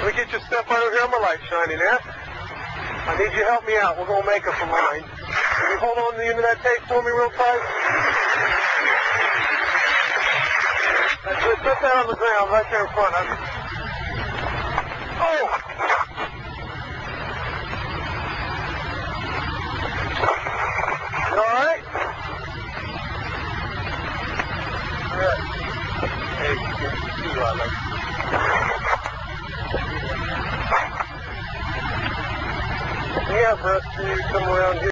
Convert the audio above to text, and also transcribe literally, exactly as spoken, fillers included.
Let me get you a step under here. My light's shining there. I need you to help me out. We're going to make it for mine. Can you hold on to the end of that tape for me real tight? That's it. Put that on the ground right there in front of you. Oh! You all right? Good. Hey, you are like... Yeah, Rusty, come around here.